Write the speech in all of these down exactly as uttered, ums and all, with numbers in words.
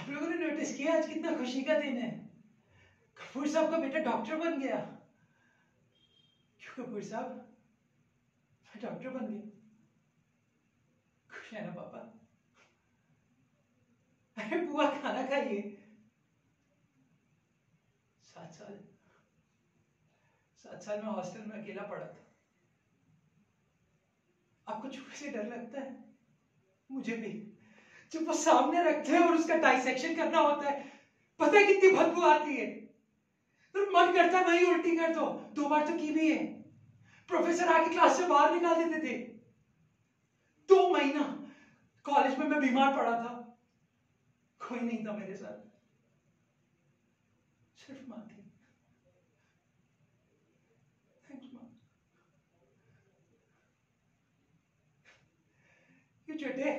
आप लोगों ने नोटिस किया आज कितना खुशी का दिन है? कपूर साहब का बेटा डॉक्टर बन गया। क्यों कपूर साहब, मैं डॉक्टर बन गया। खुश है ना पापा? अरे बुआ खाना खाइए। सात साल सात साल में हॉस्टल में अकेला पड़ा था। आपको चूहे से डर लगता है? मुझे भी। जब वो सामने रखते हैं और उसका डाइसेक्शन करना होता है, पता है कितनी बदबू आती है। तो मन करता है वही उल्टी कर दो। दो बार तो की भी है। प्रोफेसर आके क्लास से बाहर निकाल देते थे। दो महीना कॉलेज में मैं बीमार पड़ा था, कोई नहीं था मेरे साथ, सिर्फ मां थी। थैंक्स मां। ये छोटे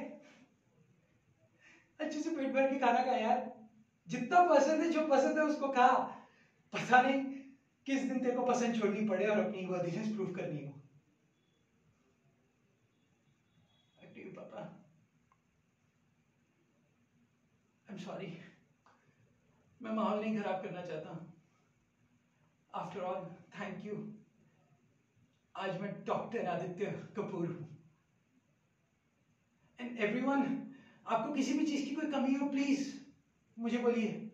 अच्छे से पेट भर के खाना खा यार। जितना पसंद है, जो पसंद है उसको खा। पता नहीं किस दिन तेरे को पसंद छोड़नी पड़े और अपनी वर्दीनेस प्रूव करनी हो। पापा, आई एम सॉरी। मैं माहौल नहीं खराब करना चाहता। After all thank you. आज मैं डॉक्टर आदित्य कपूर हूं। एंड एवरीवन, आपको किसी भी चीज की कोई कमी हो प्लीज मुझे बोलिए।